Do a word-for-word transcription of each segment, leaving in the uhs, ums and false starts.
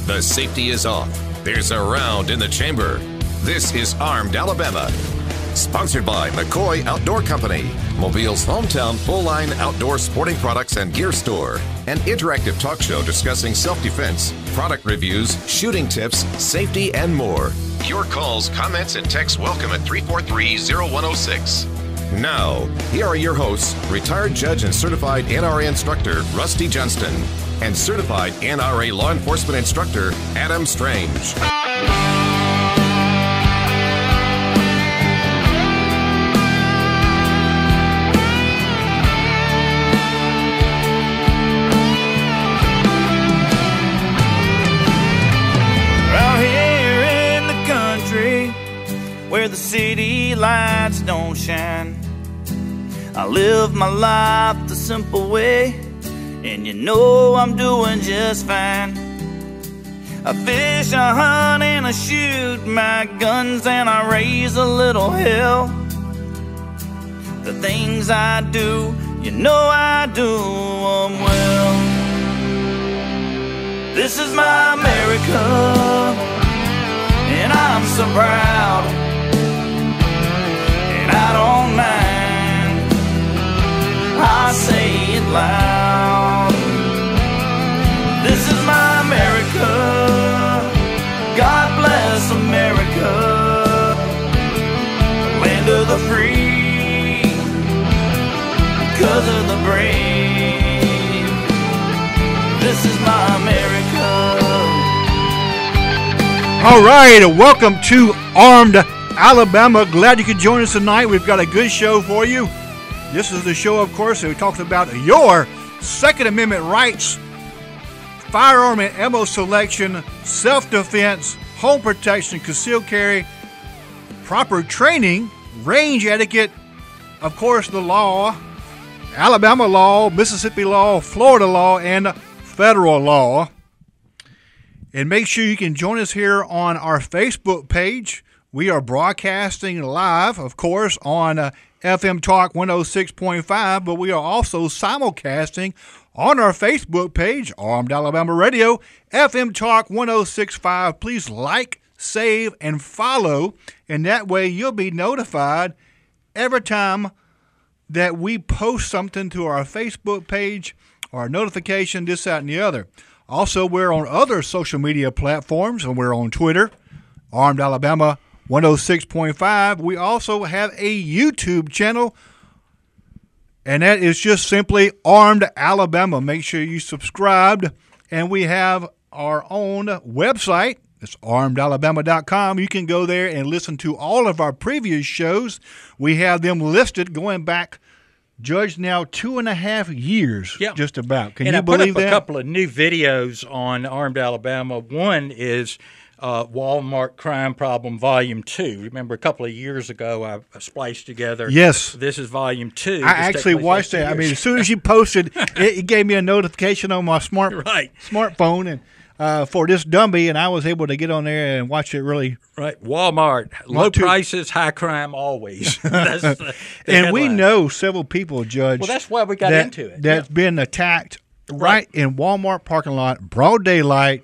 The safety is off. There's a round in the chamber. This is Armed Alabama. Sponsored by McCoy Outdoor Company, Mobile's hometown full-line outdoor sporting products and gear store. An interactive talk show discussing self-defense, product reviews, shooting tips, safety, and more. Your calls, comments, and texts welcome at three four three, zero one zero six. Now, here are your hosts, retired judge and certified N R A instructor Rusty Johnston and certified N R A law enforcement instructor Adam Strange. Where the city lights don't shine, I live my life the simple way, and you know I'm doing just fine. I fish, I hunt, and I shoot my guns, and I raise a little hell. The things I do, you know I do them well. This is my America, and I'm so proud. I don't mind, I say it loud. This is my America, God bless America, land of the free, because of the brave. This is my America. All right, welcome to Armed Alabama. Glad you could join us tonight. We've got a good show for you. This is the show, of course, that talks about your Second Amendment rights, firearm and ammo selection, self-defense, home protection, concealed carry, proper training, range etiquette, of course, the law, Alabama law, Mississippi law, Florida law, and federal law. And make sure you can join us here on our Facebook page. We are broadcasting live, of course, on uh, F M Talk one oh six point five, but we are also simulcasting on our Facebook page, Armed Alabama Radio, F M Talk one oh six point five. Please like, save, and follow, and that way you'll be notified every time that we post something to our Facebook page or a notification, this, that, and the other. Also, we're on other social media platforms, and we're on Twitter, Armed Alabama one oh six point five. We also have a YouTube channel, and that is just simply Armed Alabama. Make sure you subscribed, and we have our own website. It's armed alabama dot com. You can go there and listen to all of our previous shows. We have them listed going back, Judge, now two and a half years, yeah. just about. Can and you I believe put up that? a couple of new videos on Armed Alabama. One is Uh, Walmart Crime Problem Volume two. Remember a couple of years ago I, I spliced together. Yes. This is Volume two. I actually watched that. I mean, as soon as you posted, it, it gave me a notification on my smart right. smartphone and uh, for this dummy, and I was able to get on there and watch it really. Right. Walmart. Low too. prices, high crime always. That's the, the and we headline. know several people, Judge. Well, that's why we got that, into it. That's yeah. been attacked right, right in Walmart parking lot, broad daylight.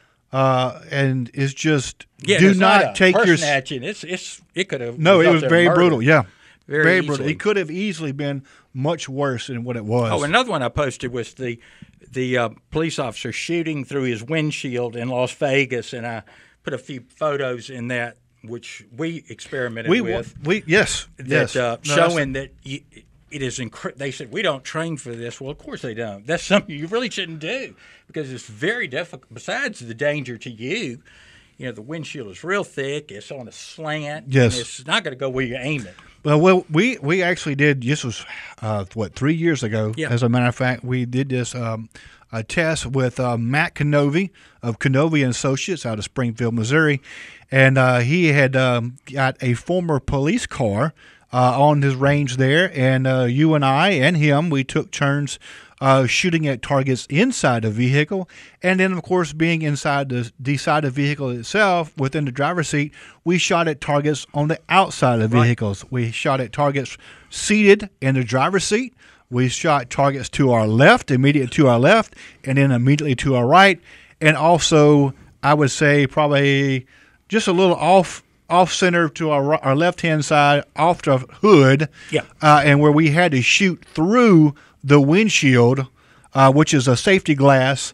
Uh, and it's just yeah, do not, not a take your snatching. It's it's it could have no. It was very brutal. Yeah, very, very easily. brutal. It could have easily been much worse than what it was. Oh, another one I posted was the the uh, police officer shooting through his windshield in Las Vegas, and I put a few photos in that which we experimented we, with. We yes that, yes uh, no, showing that. You, It is inc- They said, we don't train for this. Well, of course they don't. That's something you really shouldn't do because it's very difficult. Besides the danger to you, you know, the windshield is real thick. It's on a slant. Yes. And it's not going to go where you aim it. Well, well, we, we actually did, this was, uh, what, three years ago, yeah. as a matter of fact, we did this um, a test with uh, Matt Canovey of Canovey and Associates out of Springfield, Missouri, and uh, he had um, got a former police car Uh, on his range there, and uh, you and I and him, we took turns uh, shooting at targets inside the vehicle, and then, of course, being inside the, the side of the vehicle itself, within the driver's seat, we shot at targets on the outside of vehicles. Right. We shot at targets seated in the driver's seat. We shot targets to our left, immediately to our left, and then immediately to our right, and also I would say probably just a little off off center to our, our left hand side, off the hood, yeah, uh, and where we had to shoot through the windshield, uh, which is a safety glass.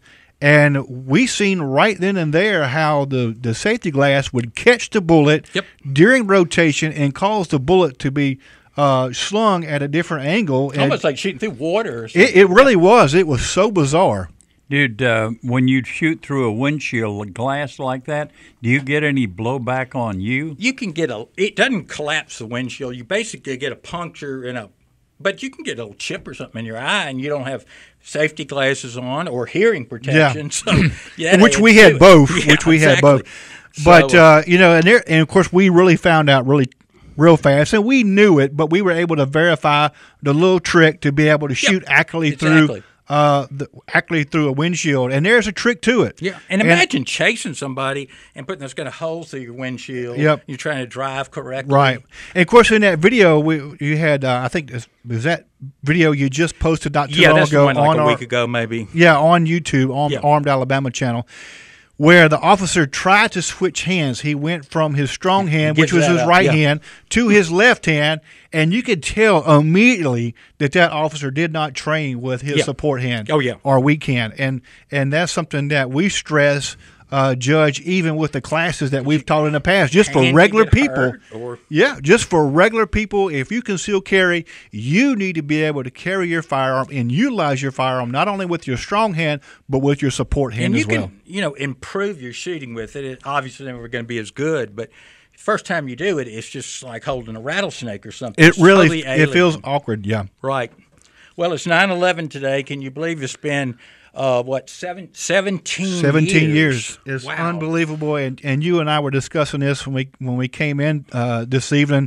And we seen right then and there how the, the safety glass would catch the bullet yep. during rotation and cause the bullet to be uh, slung at a different angle. Almost like shooting through water or something. It, it really was. It was so bizarre. Dude, uh, when you shoot through a windshield glass like that, do you get any blowback on you? You can get a – it doesn't collapse the windshield. You basically get a puncture in a – but you can get a little chip or something in your eye, and you don't have safety glasses on or hearing protection. Yeah. So, yeah, which we had both. Yeah, which we exactly. had both. But so, uh, you know, and there, and of course, we really found out really, real fast, and we knew it, but we were able to verify the little trick to be able to shoot yeah, accurately exactly. through. Uh, the, accurately through a windshield, and there's a trick to it. Yeah, and imagine and, chasing somebody and putting those kind of holes through your windshield. Yep. You're trying to drive correctly. Right. And, of course, in that video, we you had, uh, I think, was that video you just posted not too yeah, long that's ago? the one like on a our, week ago, maybe. Yeah, on YouTube, on yeah. Armed Alabama channel, where the officer tried to switch hands. He went from his strong hand, which was his up. right yeah. hand, to his left hand, and you could tell immediately that that officer did not train with his yeah. support hand. Oh, yeah. Or weak hand. And, and that's something that we stress, uh, Judge, even with the classes that we've taught in the past, just for and regular get people. hurt or... Yeah, just for regular people, if you conceal carry, you need to be able to carry your firearm and utilize your firearm not only with your strong hand, but with your support hand and you as well. can, you know, improve your shooting with it. It's obviously never going to be as good, but first time you do it, it's just like holding a rattlesnake or something. It It's really, totally it feels awkward, yeah. Right. Well, it's nine eleven today. Can you believe it's been, uh, what, seven, seventeen, seventeen years? years. It's wow. unbelievable. And and you and I were discussing this when we when we came in uh, this evening.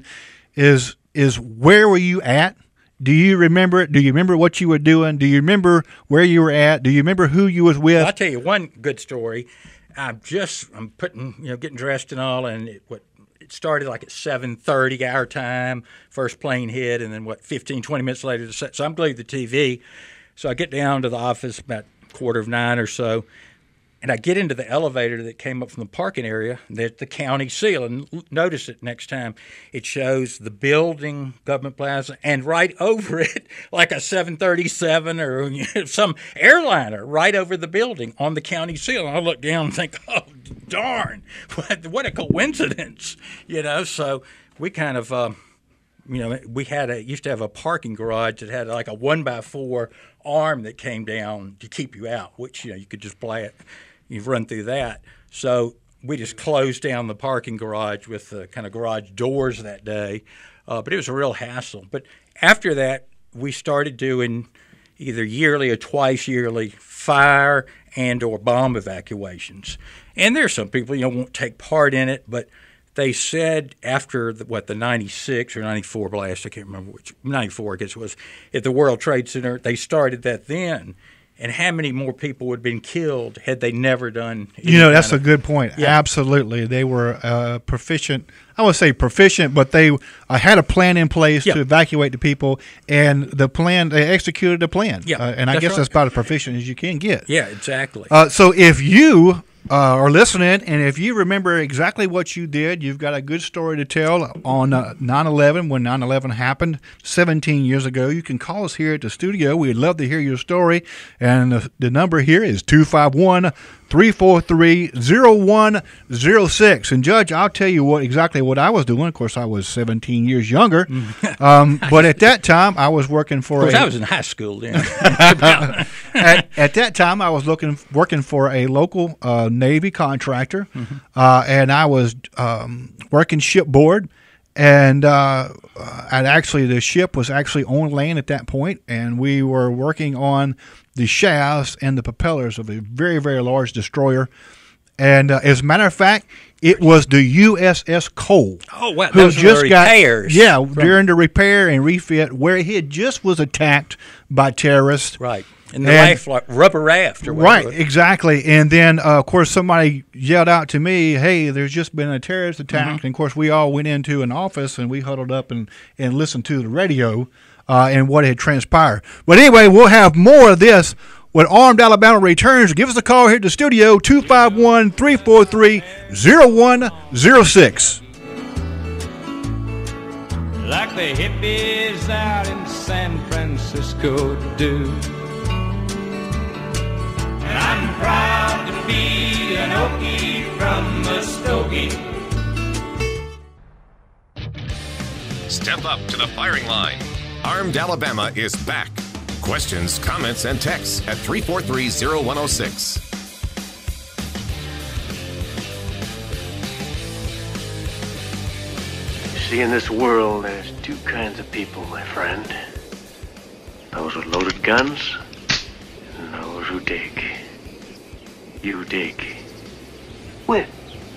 Is is where were you at? Do you remember it? Do you remember what you were doing? Do you remember where you were at? Do you remember who you was with? Well, I'll tell you one good story. I'm just I'm putting you know getting dressed and all, and it, what it started like at seven thirty our time. First plane hit, and then what fifteen, twenty minutes later, the set. So I'm glued to the T V. So I get down to the office about quarter of nine or so, and I get into the elevator that came up from the parking area. There's the county seal, and notice it next time. It shows the building, Government Plaza, and right over it, like a seven thirty-seven or you know, some airliner, right over the building on the county seal. And I look down and think, oh, darn, what, what a coincidence, you know. So we kind of, um, you know, we had a used to have a parking garage that had like a one by four arm that came down to keep you out, which you know you could just play it. You run through that. So we just closed down the parking garage with the kind of garage doors that day. Uh, but it was a real hassle. But after that, we started doing either yearly or twice yearly fire and or bomb evacuations. And there are some people, you know, won't take part in it, but they said after, the, what, the ninety-six or ninety-four blast, I can't remember which, ninety-four I guess it was, at the World Trade Center, they started that then. And how many more people would have been killed had they never done? You know, that's a of, good point. Yeah. Absolutely. They were uh, proficient. I would say proficient, but they uh, had a plan in place yeah. to evacuate the people, and the plan, they executed the plan. Yeah, uh, and I that's guess right. that's about as proficient as you can get. Yeah, exactly. Uh, so if you uh, are listening, and if you remember exactly what you did, you've got a good story to tell on uh, nine eleven, when nine eleven happened seventeen years ago, you can call us here at the studio. We'd love to hear your story. And the, the number here is two five one, three four three, zero one zero six. And, Judge, I'll tell you what exactly what I was doing. Of course, I was seventeen years younger. Um, but at that time, I was working for of course, a, I was in high school then. at, at that time, I was looking working for a local uh, Navy contractor, mm-hmm. uh, and I was um, working shipboard. And uh, and actually, the ship was actually on land at that point, and we were working on the shafts and the propellers of a very, very large destroyer. And uh, as a matter of fact, it was the U S S Cole. Oh, wow. Who Those just were got, repairs. yeah, from, during the repair and refit, where it just was attacked by terrorists. Right. And the And- life, like rubber raft or Right, whatever. exactly. And then, uh, of course, somebody yelled out to me, hey, there's just been a terrorist attack. Mm-hmm. And, of course, we all went into an office and we huddled up and, and listened to the radio uh, and what had transpired. But anyway, we'll have more of this When Armed Alabama returns, give us a call here at the studio, two five one, three four three, zero one zero six. Like the hippies out in San Francisco do. And I'm proud to be an Okie from Muskogee. Step up to the firing line. Armed Alabama is back. Questions, comments, and texts at three four three, zero one zero six. See, in this world, there's two kinds of people, my friend. Those with loaded guns, and those who dig. You dig. With.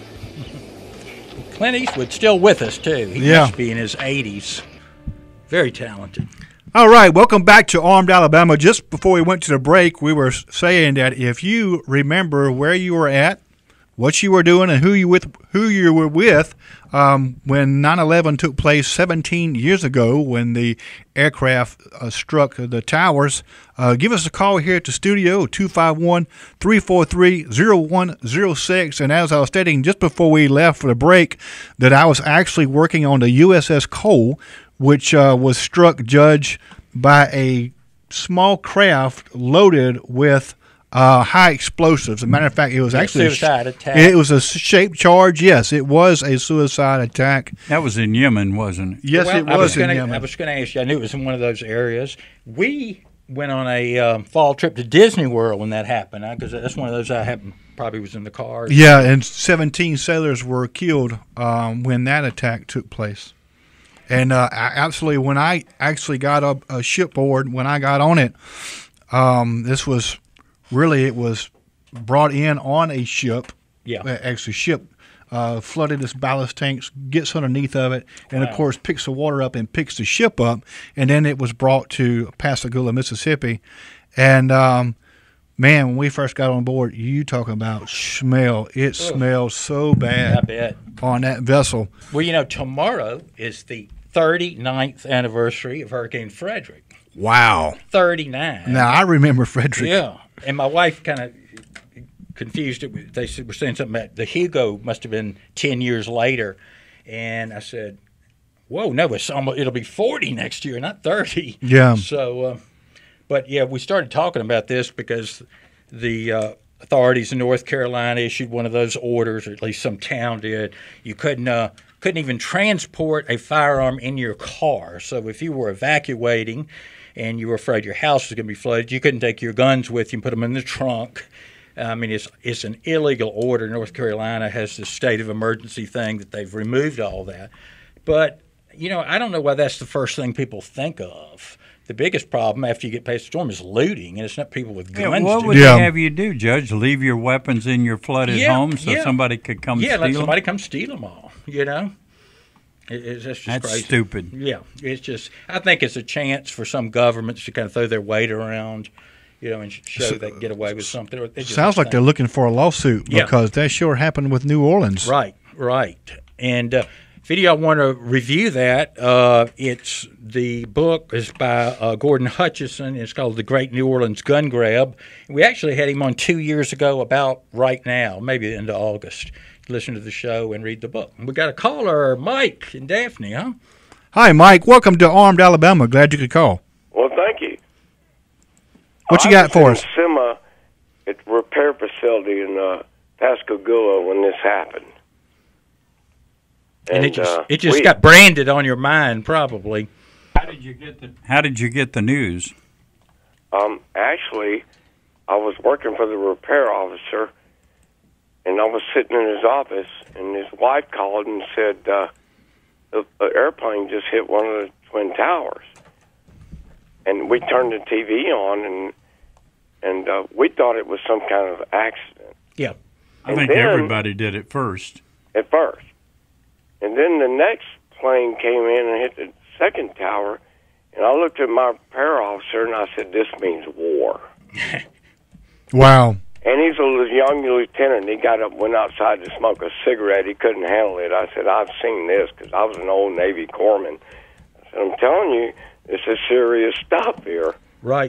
Clint Eastwood's still with us, too. He Yeah. must be in his eighties. Very talented. All right, welcome back to Armed Alabama. Just before we went to the break, we were saying that if you remember where you were at, what you were doing, and who you with, who you were with um, when nine eleven took place seventeen years ago, when the aircraft uh, struck the towers, uh, give us a call here at the studio, two five one, three four three, zero one zero six. And as I was stating just before we left for the break, that I was actually working on the U S S Cole, which uh, was struck, Judge, by a small craft loaded with uh, high explosives. As a matter of fact, it was Yeah, actually suicide a sh- attack. It was a shaped charge. Yes, it was a suicide attack. That was in Yemen, wasn't it? Yes, Well, it I was in gonna, Yemen. I was going to ask you. I knew it was in one of those areas. We went on a um, fall trip to Disney World when that happened, because that's one of those I happened, probably was in the car. Yeah, and seventeen sailors were killed um, when that attack took place. And uh, I, absolutely, when I actually got up a shipboard, when I got on it, um, this was really, it was brought in on a ship. Yeah. Uh, Actually, ship uh, flooded its ballast tanks, gets underneath of it, and Wow. of course picks the water up and picks the ship up. And then it was brought to Pascagoula, Mississippi. And um, man, when we first got on board, you talking about smell. It smelled so I bad bet. on that vessel. Well, you know, tomorrow is the thirty-ninth anniversary of Hurricane Frederick. Wow. thirty-nine. Now, I remember Frederick. Yeah. And my wife kind of confused it. with- They said- were saying something about the Hugo must have been ten years later. And I said, whoa, no, it's almost, it'll be forty next year, not thirty. Yeah. So, uh, but yeah, we started talking about this because the uh, authorities in North Carolina issued one of those orders, or at least some town did. You couldn't uh, couldn't even transport a firearm in your car. So if you were evacuating and you were afraid your house was going to be flooded, you couldn't take your guns with you and put them in the trunk. I mean, it's it's an illegal order. North Carolina has this state of emergency thing that they've removed all that. But, you know, I don't know why that's the first thing people think of. The biggest problem after you get past the storm is looting, and it's not people with Yeah, guns. what to would do Yeah. they have you do, Judge? Leave your weapons in your flooded Yeah, home so yeah. somebody could come Yeah, steal let them? somebody come steal them all, you know? It, it's that's just That's crazy. stupid. Yeah, it's just, I think it's a chance for some governments to kind of throw their weight around, you know, and sh- show they can get away with something. Or they just Sounds like think- they're looking for a lawsuit Yeah. because that sure happened with New Orleans. Right, right. And uh, if any of y'all want to review that, uh, it's the book is by uh, Gordon Hutchison. It's called The Great New Orleans Gun Grab. We actually had him on two years ago about right now, maybe into August. Listen to the show and read the book. We got a caller, Mike and Daphne, huh? Hi, Mike. Welcome to Armed Alabama. Glad you could call. Well, thank you. What you I got for was us? in SEMA at the repair facility in uh, Pascagoula when this happened. And, it just uh, it just we- got branded on your mind, probably. How did you get the How did you get the news? Um, actually, I was working for the repair officer, and I was sitting in his office, and his wife called and said, uh, the, the airplane just hit one of the Twin Towers. And we turned the T V on, and and uh, we thought it was some kind of accident Yeah. I And think then- everybody did it first. at first. And then the next plane came in and hit the second tower, and I looked at my repair officer, and I said, this means war. Wow. And he's a little young lieutenant. He got up, went outside to smoke a cigarette. He couldn't handle it. I said, I've seen this because I was an old Navy corpsman. I said, I'm telling you, this is serious stuff here. Right.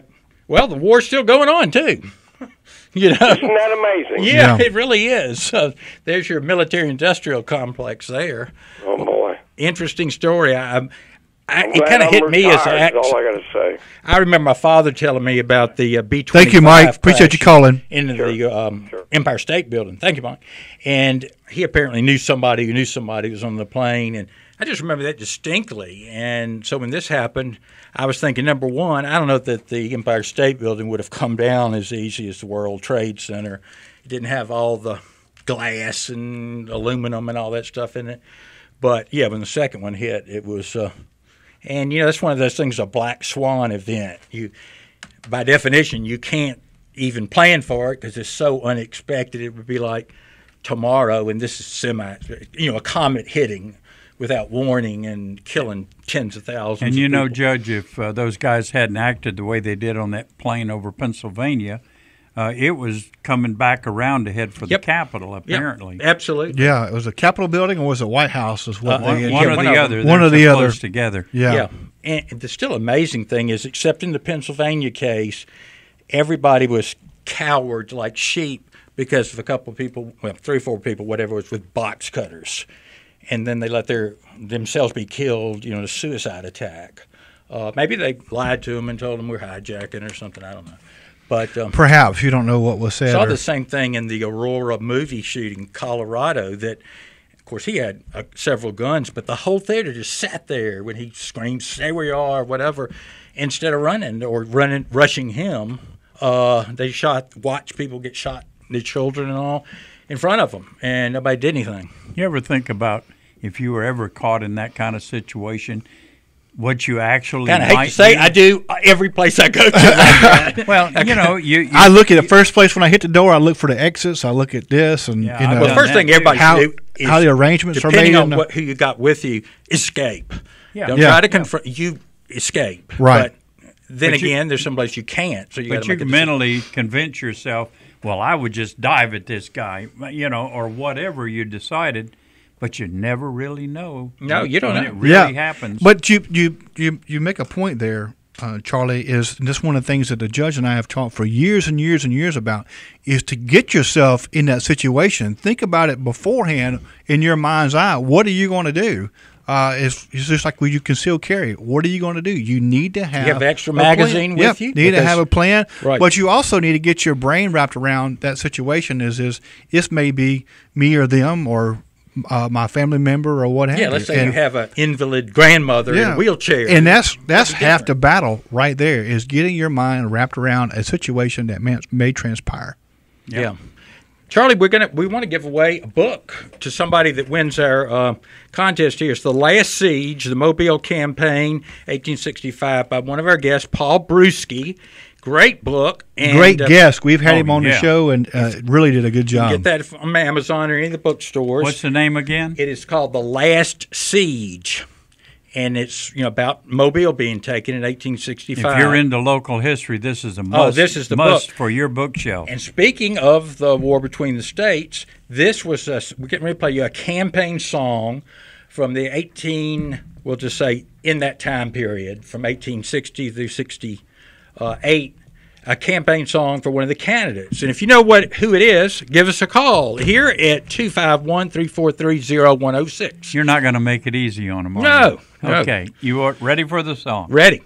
Well, the war's still going on, too. You know, Isn't that amazing? Yeah, Yeah. it really is. So there's your military-industrial complex there. Oh, boy. Interesting story. I, I, I'm it glad kind of I'm hit me as an retired, act. is all I got to say. I remember my father telling me about the uh, B twenty-five. Thank you, Mike. Appreciate you crash calling. into Sure. the um, Sure. Empire State Building. Thank you, Mike. And he apparently knew somebody who knew somebody who was on the plane, and I just remember that distinctly. And so when this happened, I was thinking, number one, I don't know that the Empire State Building would have come down as easy as the World Trade Center. It didn't have all the glass and aluminum and all that stuff in it. But, yeah, when the second one hit, it was uh, – and, you know, that's one of those things, a black swan event. You, by definition, you can't even plan for it because it's so unexpected. It would be like tomorrow, and this is semi – you know, a comet hitting without warning and killing tens of thousands And you of know, people. Judge, if uh, those guys hadn't acted the way they did on that plane over Pennsylvania, uh, it was coming back around to head for Yep. the Capitol, Yep, apparently. absolutely. Yeah, it was a Capitol building or was it White House? Is what Uh, they One, one Yeah, or one the of other. them. They're One or so the close other. together. Yeah. Yeah. And the still amazing thing is, except in the Pennsylvania case, everybody was cowards like sheep because of a couple of people, well, three or four people, whatever, was with box cutters. And then they let their themselves be killed, you know, in a suicide attack. Uh, maybe they lied to them and told them we're hijacking or something. I don't know. But um, Perhaps you don't know what was said. saw or- the same thing in the Aurora movie shooting in Colorado that, of course, he had uh, several guns, but the whole theater just sat there when he screamed, "Stay where you are," whatever. Instead of running or running, rushing him, uh, they shot, watched people get shot, the children and all, in front of them, and nobody did anything. You ever think about if you were ever caught in that kind of situation, what you actually Kind of hate might to say, do? I do uh, every place I go to. Like that. Well, you know, you, you I look at the first place when I hit the door. I look for the exits. I look at this, and Yeah, you I've know, Well, done first that thing too. everybody how should do is, how the arrangements are depending made. on and the- what, who you got with you, escape. Yeah. Don't Yeah. try to confront. You escape. Right. But then But you- again, there's some place you can't. So you got But to you make a can decision. mentally convince yourself, well, I would just dive at this guy, you know, or whatever you decided, but you never really know. No, you don't when know. it really yeah. happens. But you you you you make a point there, uh, Charlie. Is this one of the things that the judge and I have talked for years and years and years about? Is to get yourself in that situation. Think about it beforehand in your mind's eye. What are you going to do? Uh, it's, it's just like when you conceal carry. What are you going to do? You need to have, have extra a plan. magazine with Yep, you? You need to Because- have a plan. Right. But you also need to get your brain wrapped around that situation. Is is this may be me or them or uh, my family member or what have you. Yeah, let's say And- you have an invalid grandmother in a wheelchair. and that's that's That'd be half different. the battle right there is getting your mind wrapped around a situation that may, may transpire. Yeah. Charlie, we're gonna we want to give away a book to somebody that wins our uh, contest here. It's The Last Siege, the Mobile Campaign, eighteen sixty-five, by one of our guests, Paul Brewski. Great book. And, Great uh, guest. We've had oh, him on the yeah. show and uh, really did a good job. Get that from Amazon or any of the bookstores. What's the name again? It is called The Last Siege, and it's you know about Mobile being taken in eighteen If sixty-five. you're into local history, this is a must, Oh, this is the must book. for your bookshelf. And speaking of the war between the states, this was a, we're getting ready to play you a campaign song from the eighteen, we'll just say in that time period, from eighteen sixty through sixty-eight, a campaign song for one of the candidates. And if you know what who it is, give us a call here at two five one, three four three, zero one zero six. You're not going to make it easy on them, are No, you? no. Okay. You are ready for the song? Ready?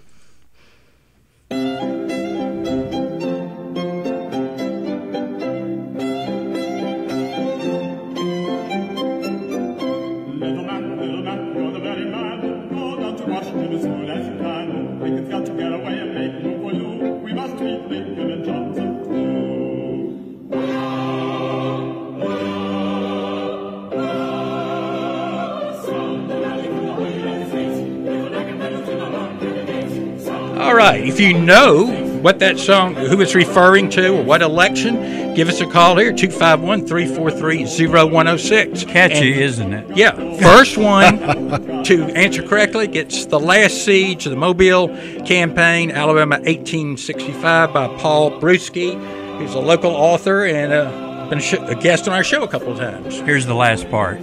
Little man, little man, you're the very man. Go down to Washington as soon as you can. Lincoln's got to get away and make room for you. We must meet Lincoln and Johnson too. All right. If you know what that song, who it's referring to, or what election, give us a call here, two five one, three four three, zero one zero six. Catchy, And- isn't it? Yeah, first one to answer correctly gets The Last Siege, the Mobile Campaign, Alabama, eighteen sixty-five, by Paul Brewski, who's a local author and uh, been a, sh- a guest on our show a couple of times. Here's the last part.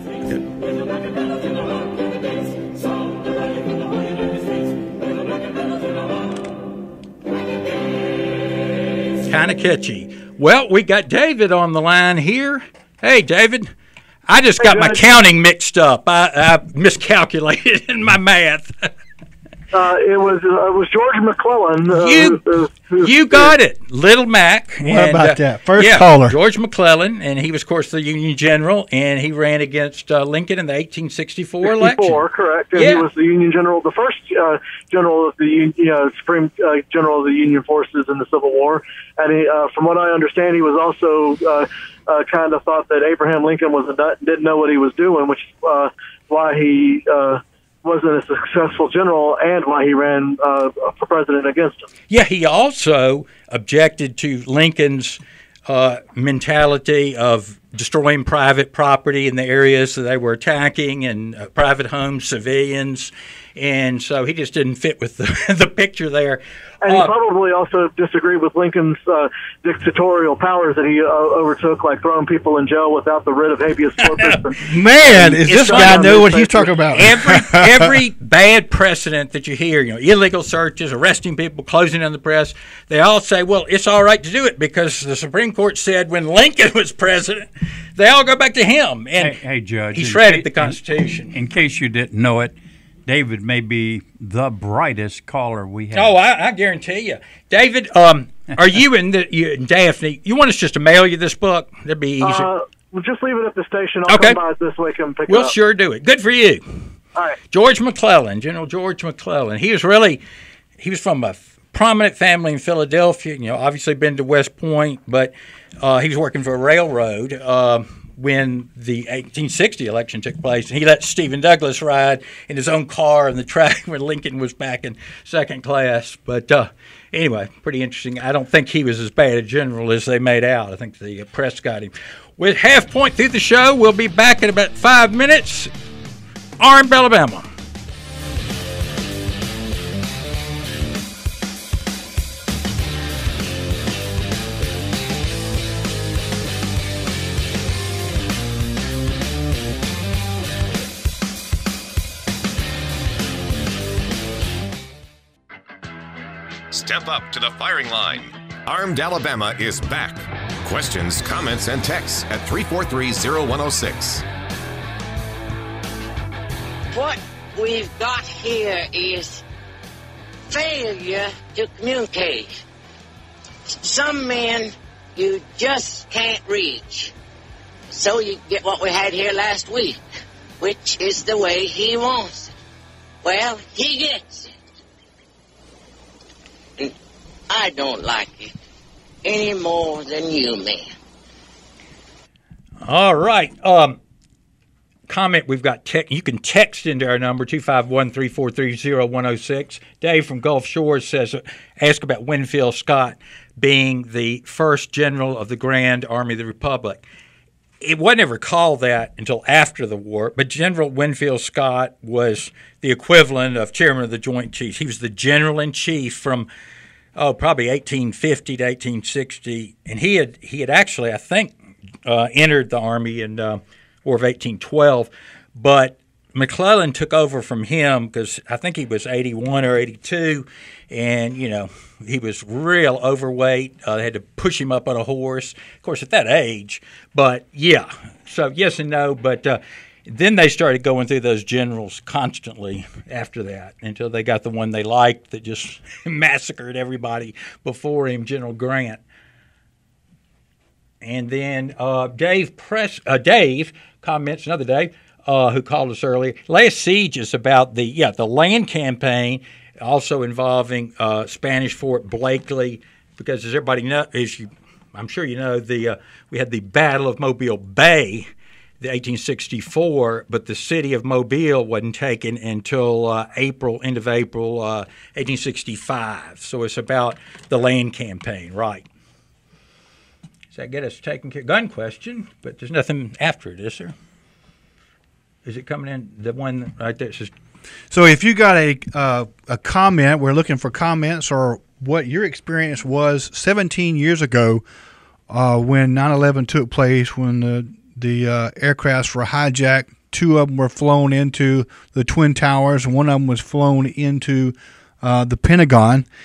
Kind of catchy. Well, we got David on the line here. Hey, David. I just got my counting mixed up. I, I miscalculated in my math. Uh, it was uh, it was George McClellan. Uh, you who, who, you got it, Little Mac. What and, about uh, that? First yeah, caller. George McClellan, and he was, of course, the Union general, and he ran against uh, Lincoln in the eighteen sixty-four election. Correct. And yeah. he was the Union general, the first uh, general of the uh, Supreme uh, General of the Union forces in the Civil War. And he, uh, from what I understand, he was also uh, uh, kind of thought that Abraham Lincoln was a nut and didn't know what he was doing, which is uh, why he uh, wasn't a successful general and why he ran uh, for president against him. Yeah, he also objected to Lincoln's uh, mentality of destroying private property in the areas that they were attacking and uh, private homes, civilians. And so he just didn't fit with the, the picture there. And he uh, probably also disagreed with Lincoln's uh, dictatorial powers that he uh, overtook, like throwing people in jail without the writ of habeas corpus. And, Man, is this guy know what he's talking about? Every every bad precedent that you hear, you know, illegal searches, arresting people, closing down the press, they all say, well, it's all right to do it because the Supreme Court said when Lincoln was president, they all go back to him. And hey, hey Judge, he in shredded ca- the Constitution. In, in case you didn't know it, David may be the brightest caller we have. Oh, I, I guarantee you. David, um, are you and the, you, and Daphne, you want us just to mail you this book? That'd be easy. Uh, we'll just leave it at the station. I'll Okay. come by this week and pick We'll it up. sure do it. Good for you. All right. George McClellan, General George McClellan. He was really, he was from a prominent family in Philadelphia. You know, obviously been to West Point, but uh, he was working for a railroad uh, when the eighteen sixty election took place. And he let Stephen Douglas ride in his own car on the track when Lincoln was back in second class. But uh, anyway, pretty interesting. I don't think he was as bad a general as they made out. I think the press got him. With half point through the show, we'll be back in about five minutes. Armed, Alabama. Step up to the firing line. Armed Alabama is back. Questions, comments, and texts at three four three, zero one zero six. What we've got here is failure to communicate. Some men you just can't reach. So you get what we had here last week, which is the way he wants it. Well, he gets it. And I don't like it any more than you, man. All right. Um, comment we've got. Te- you can text into our number two five one, three four three, zero one zero six. Dave from Gulf Shores says, uh, ask about Winfield Scott being the first general of the Grand Army of the Republic. It wasn't ever called that until after the war, but General Winfield Scott was the equivalent of chairman of the Joint Chiefs. He was the general-in-chief from, oh, probably eighteen fifty to eighteen sixty, and he had he had actually, I think, uh, entered the Army in uh, War of eighteen twelve, but McClellan took over from him because I think he was eighty-one or eighty-two, and, you know, he was real overweight. Uh, they had to push him up on a horse, of course, at that age. But, yeah, so yes and no. But uh, then they started going through those generals constantly after that until they got the one they liked that just massacred everybody before him, General Grant. And then uh, Dave Press, uh, Dave comments, another Dave, uh, who called us earlier. Last siege is about the yeah the land campaign, also involving uh, Spanish Fort Blakely, because as everybody knows, as you, I'm sure you know, the uh, we had the Battle of Mobile Bay, the eighteen sixty-four, but the city of Mobile wasn't taken until uh, April, end of April, uh, eighteen sixty-five. So it's about the land campaign, right? Does that get us taken care? Gun question, but there's nothing after it, is there? Is it coming in? The one right there says. So if you got a uh, a comment, we're looking for comments or what your experience was seventeen years ago uh, when nine eleven took place, when the, the uh, aircrafts were hijacked. Two of them were flown into the Twin Towers. One of them was flown into uh, the Pentagon.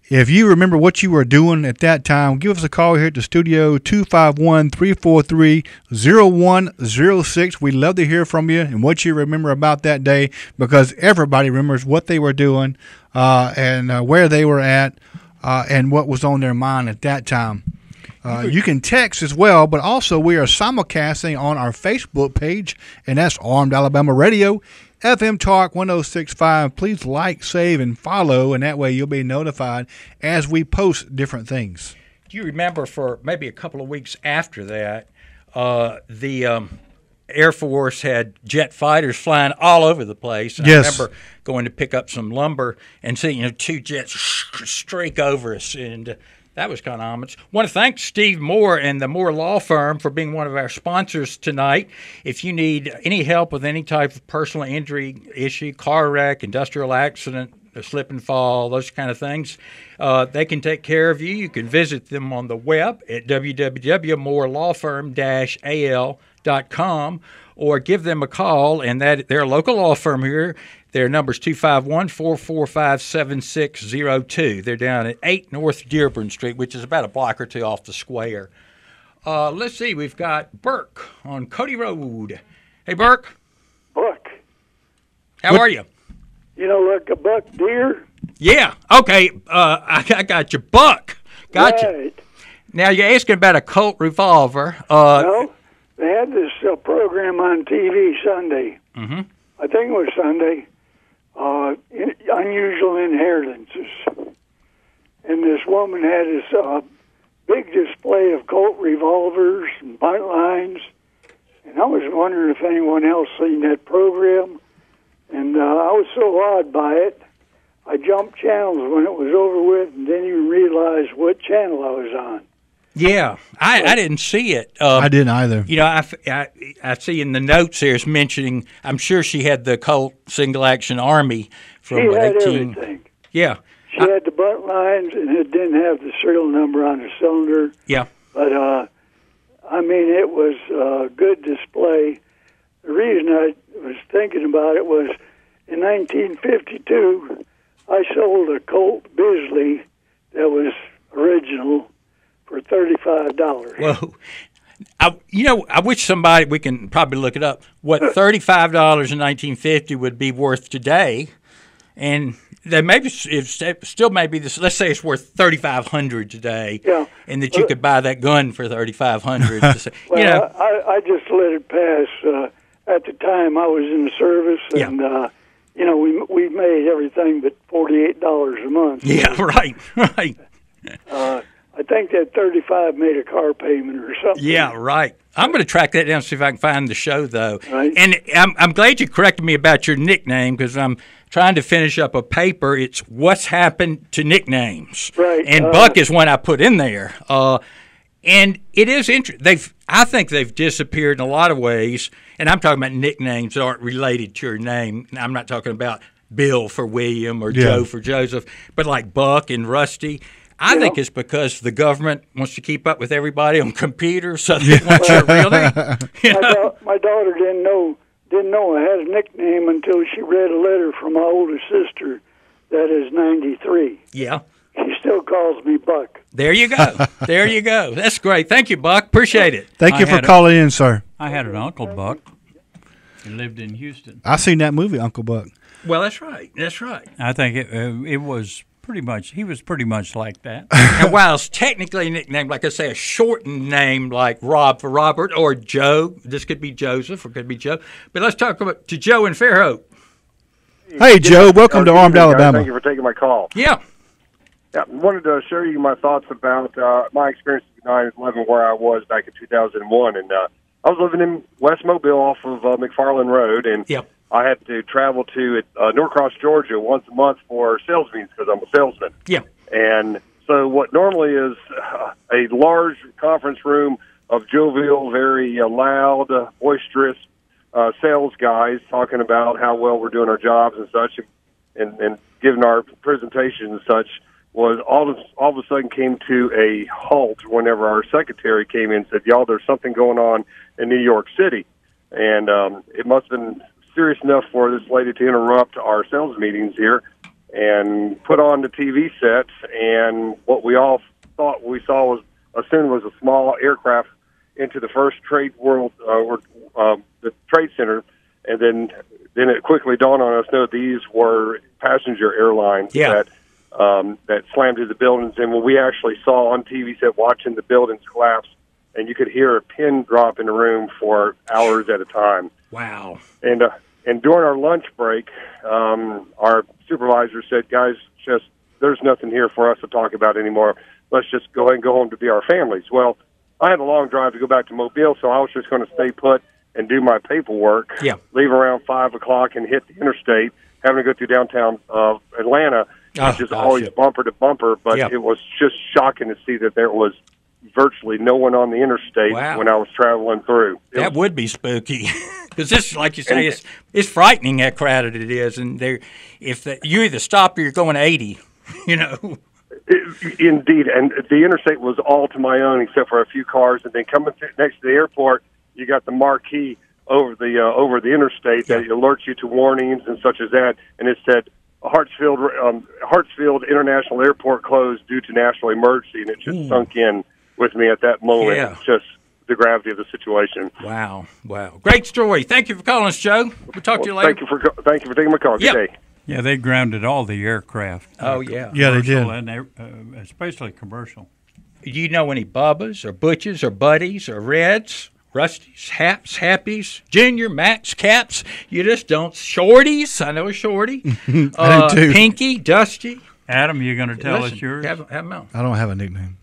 If you remember what you were doing at that time, give us a call here at the studio, two five one, three four three, zero one zero six. We'd love to hear from you and what you remember about that day, because everybody remembers what they were doing uh, and uh, where they were at uh, and what was on their mind at that time. Uh, you can text as well, but also we are simulcasting on our Facebook page, and that's Armed Alabama Radio. F M Talk one oh six point five. Please like, save, and follow, and that way you'll be notified as we post different things. Do you remember for maybe a couple of weeks after that, uh, the um, Air Force had jet fighters flying all over the place? And yes. I remember going to pick up some lumber and seeing, you know, two jets streak over us, and uh, that was kind of ominous. I want to thank Steve Moore and the Moore Law Firm for being one of our sponsors tonight. If you need any help with any type of personal injury issue, car wreck, industrial accident, a slip and fall, those kind of things, uh, they can take care of you. You can visit them on the web at w w w dot moore law firm dash a l dot com or give them a call. And that they're a local law firm here. Their number is two five one, four four five, seven six zero two. They're down at eight North Dearborn Street, which is about a block or two off the square. Uh, let's see. We've got Burke on Cody Road. Hey, Burke. Buck. How what? are you? You know, like a buck deer? Yeah. Okay. Uh, I, I got you. Buck. Got you. Right. Now, you're asking about a Colt revolver. Uh, No, they had this uh, program on T V Sunday. Mm-hmm. I think it was Sunday. Uh, in, unusual inheritances. And this woman had this uh, big display of Colt revolvers and point lines. And I was wondering if anyone else seen that program. And uh, I was so awed by it, I jumped channels when it was over with and didn't even realize what channel I was on. Yeah, I, I didn't see it. Um, I didn't either. You know, I, I, I see in the notes here it's mentioning, I'm sure she had the Colt Single Action Army from She had eighteen. everything. Yeah. She I, had the butt lines, and it didn't have the serial number on the cylinder. Yeah. But, uh, I mean, it was a good display. The reason I was thinking about it was in nineteen fifty-two, I sold a Colt Bisley that was original for thirty-five dollars. Whoa. I, you know, I wish somebody, we can probably look it up, what thirty-five dollars in nineteen fifty would be worth today. And they maybe it still may be this. Let's say it's worth thirty-five hundred today, yeah, and that you could buy that gun for thirty-five hundred. Well, you know, I, I just let it pass. Uh, at the time, I was in the service, and yeah. uh, you know, we we made everything but forty-eight dollars a month. Yeah, right, right. Uh, I think that thirty-five made a car payment or something. Yeah, right. I'm going to track that down, see if I can find the show, though. Right. And I'm, I'm glad you corrected me about your nickname, because I'm trying to finish up a paper. It's What's Happened to Nicknames. Right. And uh, Buck is one I put in there. Uh, and it is interesting. They've, I think they've disappeared in a lot of ways. And I'm talking about nicknames that aren't related to your name. I'm not talking about Bill for William or Yeah. Joe for Joseph, but like Buck and Rusty. I Yeah. think it's because the government wants to keep up with everybody on computers, so they want your real name. You my, know? da- my daughter didn't know didn't know I had a nickname until she read a letter from my older sister that is ninety-three. Yeah. She still calls me Buck. There you go. There you go. That's great. Thank you, Buck. Appreciate it. Thank you I for had a- calling in, sir. I had an Uncle Buck. He lived in Houston. I seen that movie, Uncle Buck. Well, that's right. That's right. I think it, uh, it was pretty much, he was pretty much like that. And while it's technically nicknamed, like I say, a shortened name like Rob for Robert or Joe, this could be Joseph or could be Joe. But let's talk about to Joe and Fairhope. Hey, Joe, welcome to Good Armed evening, guys. Alabama. Thank you for taking my call. Yeah. Yeah, wanted to share you my thoughts about uh, my experience with nine eleven, where I was back in two thousand one. And uh, I was living in West Mobile off of uh, McFarland Road, and Yep. I had to travel to uh, Norcross, Georgia once a month for sales meetings because I'm a salesman. Yeah. And so what normally is uh, a large conference room of jovial, very uh, loud, uh, boisterous uh, sales guys talking about how well we're doing our jobs and such, and, and giving our presentation and such, was all of, all of a sudden came to a halt whenever our secretary came in and said, y'all, there's something going on in New York City. And um, it must have been serious enough for this lady to interrupt our sales meetings here. and put on the T V sets. And what we all thought we saw was assumed was a small aircraft into the first trade world, uh, or uh, the trade center, and then then it quickly dawned on us, no, these were passenger airlines Yeah. that um, that slammed into the buildings. And when we actually saw on T V set watching the buildings collapse, and you could hear a pin drop in the room for hours at a time. Wow. And uh, and during our lunch break, um, our supervisor said, guys, just there's nothing here for us to talk about anymore. Let's just go ahead and go home to be our families. Well, I had a long drive to go back to Mobile, so I was just going to stay put and do my paperwork, Yeah. leave around five o'clock and hit the interstate, having to go through downtown uh, Atlanta, Oh, which is gosh, always yeah. bumper to bumper, but Yeah. it was just shocking to see that there was virtually no one on the interstate Wow. when I was traveling through. It That was- would be spooky, because this, like you say, it's it's frightening how crowded it is, and they if the, you either stop or you're going eighty, you know. It, indeed, and the interstate was all to my own except for a fefew cars, and then coming th- next to the airport, you got the marquee over the uh, over the interstate that alerts you to warnings and such as that, and it said Hartsfield um, Hartsfield International Airport closed due to national emergency, and it just Ooh. sunk in with me at that moment. Yeah. Just the gravity of the situation. Wow, wow, great story. Thank you for calling us, Joe. We'll talk to you Well, later. thank you for co- thank you for taking my call. Good Yep. day. Yeah, they grounded all the aircraft. Oh, yeah. Yeah, they Commercial did. And air- uh, especially commercial. Do you know any Bubbas or Butches or Buddies or Reds, Rusties, Haps, Happies, Junior, Max, Caps? You just don't. Shorties. I know a Shorty. I uh, do too. Pinky, Dusty. Adam, you going to tell Listen, us yours? Have, have 'em on. I don't have a nickname.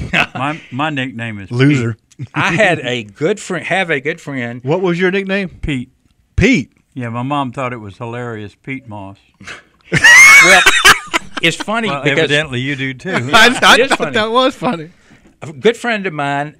my my nickname is Loser. I had a good friend. Have a good friend. What was your nickname? Pete. Pete. Yeah, my mom thought it was hilarious, Pete Moss. Well, it's funny Well, because evidently you do too. I, I it is thought funny. that was funny. a good friend of mine,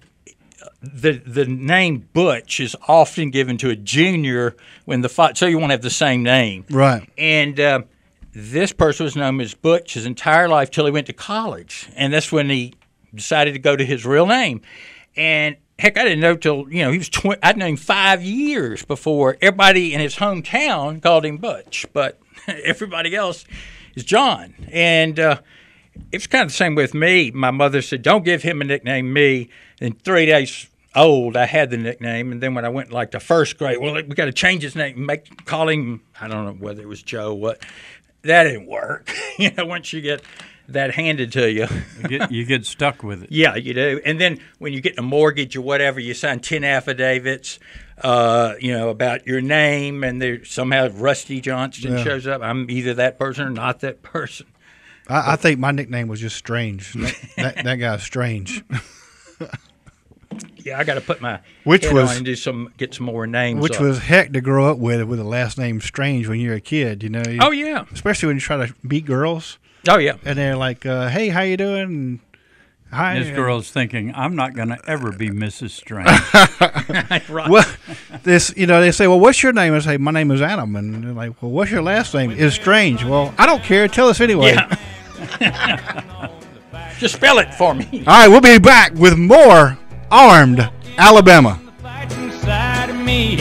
the the name Butch is often given to a junior when the fa- so you won't have the same name. Right. And uh, this person was known as Butch his entire life till he went to college, and that's when he decided to go to his real name. And heck, I didn't know till you know he was. Tw- I'd known him five years before everybody in his hometown called him Butch, but everybody else is John. And uh, it was kind of the same with me. My mother said, "Don't give him a nickname, me." And three days old, I had the nickname, and then when I went like to first grade, well, we got to change his name, make call him. I don't know whether it was Joe, what. That didn't work. You know, once you get that handed to you. You get, you get stuck with it. Yeah, you do. And then when you get a mortgage or whatever, you sign ten affidavits, uh, you know, about your name, and there somehow Rusty Johnston Yeah. shows up. I'm either that person or not that person. I, I think my nickname was just Strange. That, that, that guy's strange. Yeah, I got to put my Which head was- on and do some get some more names. Which up. was heck to grow up with, with the last name Strange when you're a kid, you know. You- Oh, yeah. Especially when you try to meet girls. Oh yeah. And they're like, uh, "Hey, how you doing?" And, Hi. This girl's thinking, I'm not going to ever be Missus Strange. Right. Well, this, you know, they say, "Well, what's your name?" I say, "My name is Adam." And they're like, "Well, what's your last name?" "It's Strange." "Well, I don't care. Tell us anyway." Yeah. Just spell it for me. All right, we'll be back with more Armed Alabama. Inside of me,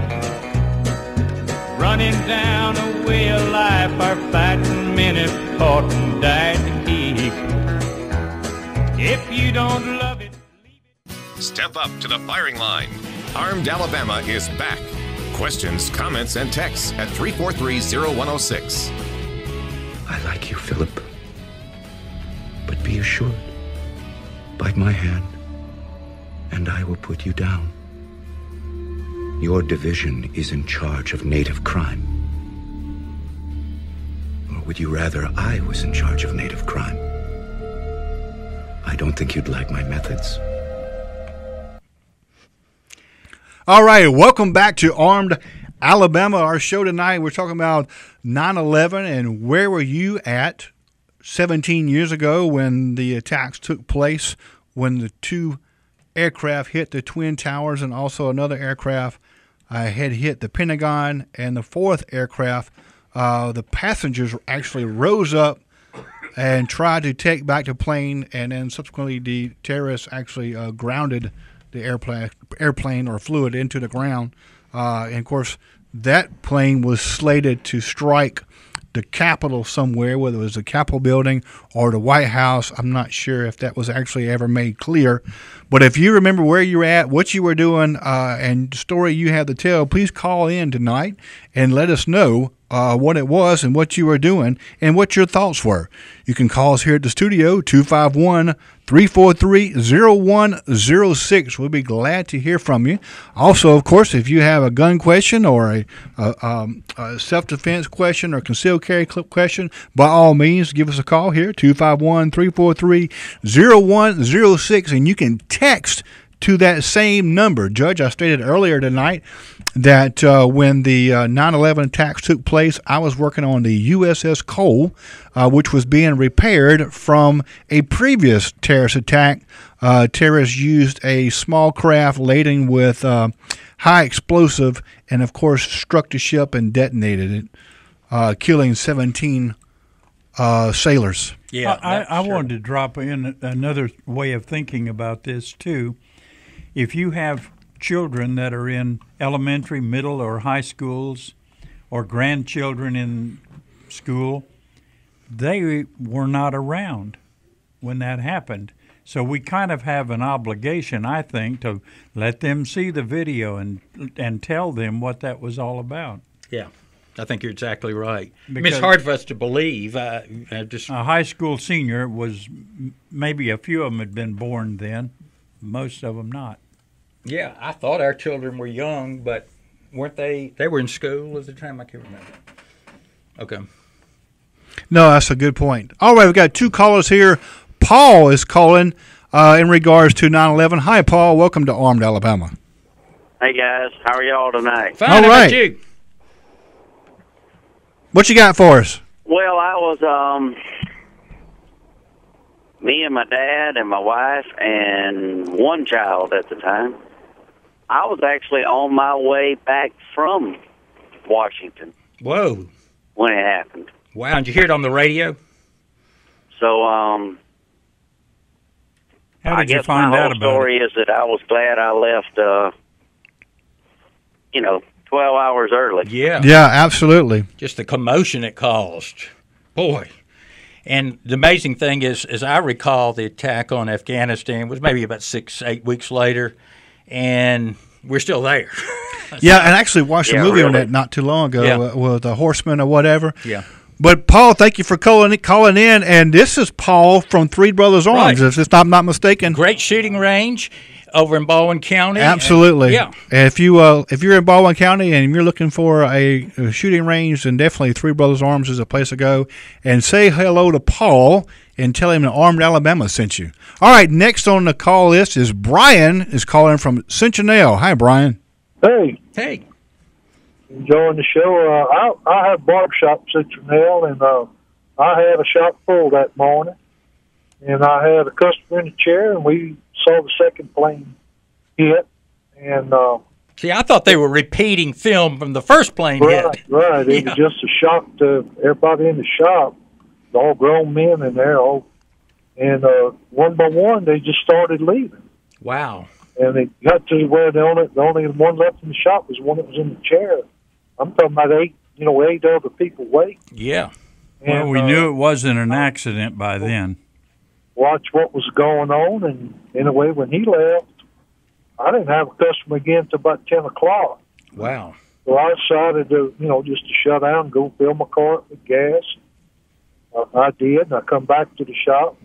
running down a way of life, our fighting men have fought and died to keep. If you don't love it, Step up to the firing line. Armed Alabama is back. Questions, comments, and texts at three four three, zero one zero six. I like you, Philip. But be assured, bite my hand, and I will put you down. Your division is in charge of native crime. Or would you rather I was in charge of native crime? I don't think you'd like my methods. All right, welcome back to Armed Alabama. Our show tonight, we're talking about nine eleven and where were you at seventeen years ago when the attacks took place, when the two aircraft hit the Twin Towers and also another aircraft uh, had hit the Pentagon, and the fourth aircraft, uh, the passengers actually rose up and tried to take back the plane, and then subsequently the terrorists actually uh, grounded the airplane, airplane or flew it into the ground. Uh, and, of course, that plane was slated to strike the Capitol somewhere, whether it was the Capitol building or the White House. I'm not sure if that was actually ever made clear. But if you remember where you were at, what you were doing, uh, and the story you had to tell, please call in tonight and let us know uh, what it was and what you were doing and what your thoughts were. You can call us here at the studio, two five one, three four three, zero one zero six. We'll be glad to hear from you. Also, of course, if you have a gun question or a, a, um, a self-defense question or concealed carry clip question, by all means, give us a call here, two five one, three four three, zero one zero six, and you can text to that same number. Judge, I stated earlier tonight that uh, when the uh, nine eleven attacks took place, I was working on the U S S Cole, uh, which was being repaired from a previous terrorist attack. Uh, terrorists used a small craft laden with uh, high explosive and, of course, struck the ship and detonated it, uh, killing seventeen uh, sailors. Yeah, I, I sure. wanted to drop in another way of thinking about this, too. If you have children that are in elementary, middle, or high schools, or grandchildren in school, they were not around when that happened. So we kind of have an obligation, I think, to let them see the video and and tell them what that was all about. Yeah, I think you're exactly right. I mean, Because it's hard for us to believe. Uh, I just a high school senior was, maybe a few of them had been born then, most of them not. Yeah, I thought our children were young, but weren't they? They were in school at the time. I can't remember. Okay. No, that's a good point. All right, we've got two callers here. Paul is calling uh, in regards to nine eleven. Hi, Paul. Welcome to Armed Alabama. Hey, guys. How are y'all tonight? Fine. All How right. about you? What you got for us? Well, I was, um, me and my dad and my wife and one child at the time, I was actually on my way back from Washington. Whoa. When it happened. Wow. Did you hear it on the radio? So, um, How did I you guess find my out whole about story is that I was glad I left, uh, you know, twelve hours early. Yeah. Yeah, absolutely. Just the commotion it caused. Boy. And the amazing thing is, as I recall, the attack on Afghanistan was maybe about six, eight weeks later, and we're still there. Yeah, and I actually watched Yeah, a movie on really. that not too long ago Yeah. uh, with the Horseman or whatever. Yeah. But, Paul, thank you for calling calling in. And this is Paul from Three Brothers Arms, Right. if it's not, I'm not mistaken. Great shooting range over in Baldwin County. Absolutely. And, yeah. And if, you, uh, if you're in Baldwin County and you're looking for a, a shooting range, then definitely Three Brothers Arms is a place to go. And say hello to Paul and tell him that Armed Alabama sent you. All right, next on the call list is Brian is calling from Centennial. Hi, Brian. Hey. Hey. Enjoying the show. Uh, I, I have a barbershop in Centennial, and uh, I had a shop full that morning. And I had a customer in the chair, and we saw the second plane hit. And uh, See, I thought they were repeating film from the first plane right, hit. right. It Yeah. was just a shock to everybody in the shop, all grown men in there. All, and uh, one by one, they just started leaving. Wow. And it got to where the only the only one left in the shop was one that was in the chair. I'm talking about eight, you know, eight other people waiting. Yeah. Well, And, we uh, knew it wasn't an accident by then. watch what was going on, and anyway, when he left, I didn't have a customer again until about ten o'clock. Wow. So I decided to, you know, just to shut down, go fill my car up with gas. Uh, I did, and I come back to the shop.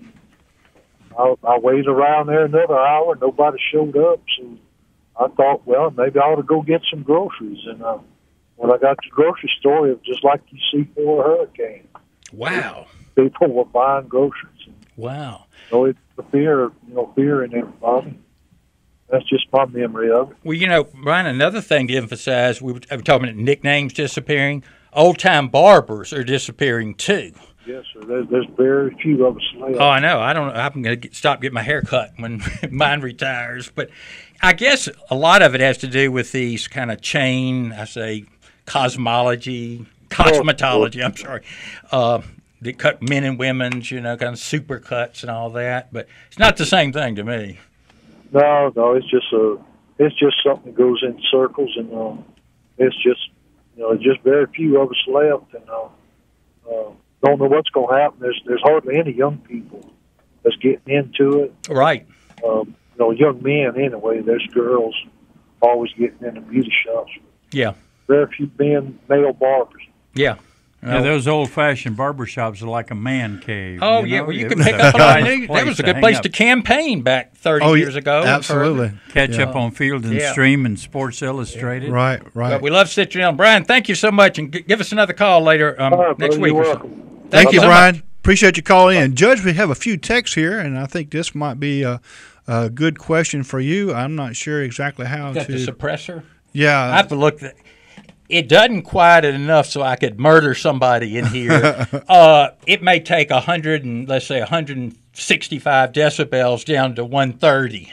I, I waited around there another hour. Nobody showed up, so I thought, well, maybe I ought to go get some groceries. And uh, when I got to the grocery store, it was just like you see for a hurricane. Wow. People were buying groceries. Wow. So it's the fear, you know, fear in everybody. That's just my memory of it. Well, you know, Brian, another thing to emphasize, we were talking about nicknames disappearing. Old-time barbers are disappearing, too. Yes, sir. There's, there's very few of us left. Oh, I know. I don't. I'm going to stop getting my hair cut when mine retires. But I guess a lot of it has to do with these kind of chain, I say, cosmology, cosmetology, I'm sorry, uh, that cut men and women's, you know, kind of super cuts and all that. But it's not the same thing to me. No, no, it's just a, it's just something that goes in circles, and uh, it's just, you know, just very few of us left, and uh, Uh, don't know what's going to happen. There's there's hardly any young people that's getting into it. Right. Um, you know, young men anyway. There's girls always getting into beauty shops. Yeah. Very few men, male barbers. Yeah. Yeah, those old-fashioned barber shops are like a man cave. Oh, you yeah, know? well, you It can was pick a up a lot. nice That was a good hang place up. to campaign back thirty Oh, years ago. and absolutely. further. Catch Yeah. up on Field and Yeah. Stream and Sports Illustrated. Right, right. But we love sitting down. Brian, thank you so much, and g- give us another call later um, All right, next brother, week. you're or so. welcome. Thank, Thank you, so Brian. much. Appreciate you calling in. Judge, we have a few texts here, and I think this might be a, a good question for you. I'm not sure exactly how Got to. the suppressor? Yeah. I have to look. Th- it doesn't quiet it enough so I could murder somebody in here. uh, it may take a hundred and let's say one hundred sixty-five decibels down to one thirty.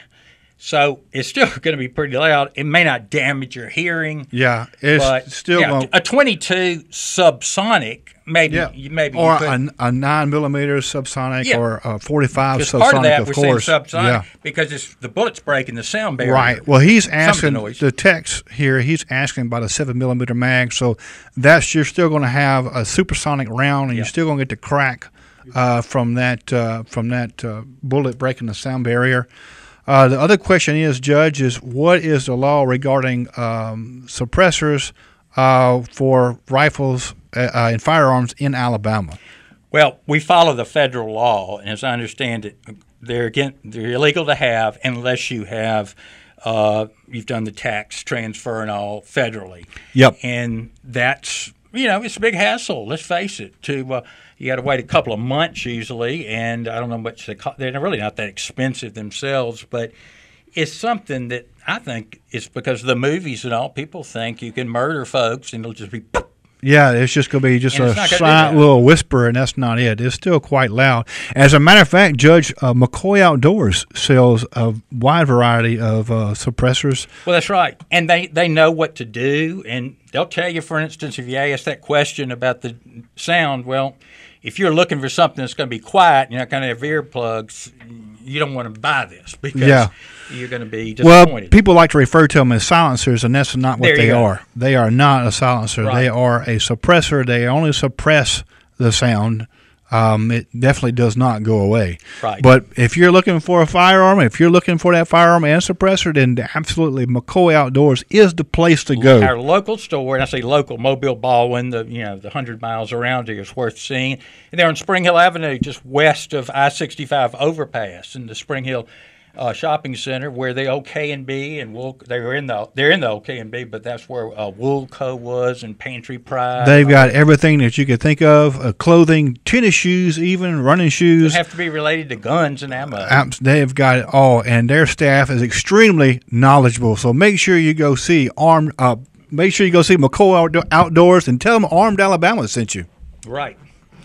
So it's still going to be pretty loud. It may not damage your hearing. Yeah, it's but still yeah, going. a twenty-two subsonic. Maybe, Yeah, you, maybe or you could, a, a nine millimeter subsonic, Yeah. or a forty-five Because subsonic. part of that of we're course, saying subsonic yeah. because it's the bullet's breaking the sound barrier. Right. Well, he's Some of asking the noise. the text here. He's asking about a seven millimeter mag. So that's you're still going to have a supersonic round, and you're still going to get the crack uh, from that uh, from that uh, bullet breaking the sound barrier. Uh, the other question is, Judge, is what is the law regarding um, suppressors uh, for rifles uh, uh, and firearms in Alabama? Well, we follow the federal law, and as I understand it, they're again they're illegal to have unless you have uh, you've done the tax transfer and all federally. Yep. And that's you know it's a big hassle. Let's face it. To uh, you got to wait a couple of months usually, and I don't know much they cost. They're really not that expensive themselves, but it's something that I think it's because of the movies and all. People think you can murder folks, and it'll just be. Yeah, it's just going to be just And a it's not gonna do silent that. little whisper, and that's not it. It's still quite loud. As a matter of fact, Judge, uh, McCoy Outdoors sells a wide variety of uh, suppressors. Well, that's right. And they, they know what to do. And they'll tell you, for instance, if you ask that question about the sound, well, if you're looking for something that's going to be quiet, you're not going to have earplugs, you don't want to buy this because Yeah. you're going to be Well, disappointed. people like to refer to them as silencers, and that's not what There you they go. are. They are not a silencer. Right. They are a suppressor. They only suppress the sound. Um, it definitely does not go away. Right. But if you're looking for a firearm, if you're looking for that firearm and suppressor, then absolutely McCoy Outdoors is the place to go. Our local store, and I say local, Mobile, Baldwin, the you know the hundred miles around here is worth seeing. And they're on Spring Hill Avenue, just west of I sixty-five overpass in the Spring Hill uh, shopping center, where the O K and B and Wool they were in the they're in the O K and B, but that's where uh, Woolco was and Pantry Pride. They've got everything that you could think of: uh, clothing, tennis shoes, even running They shoes. have to be related to guns and ammo. Abs- They've got it all, and their staff is extremely knowledgeable. So make sure you go see Armed. Uh, make sure you go see McCoy Outdo- Outdoors and tell them Armed Alabama sent you. Right.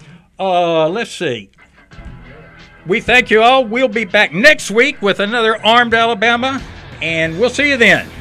Uh, let's see. We thank you all. We'll be back next week with another Armed Alabama, and we'll see you then.